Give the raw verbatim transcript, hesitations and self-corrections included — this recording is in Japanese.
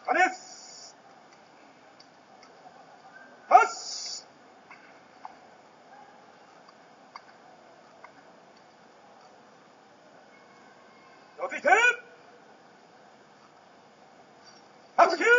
あれですよし寄ってきてはちきゅう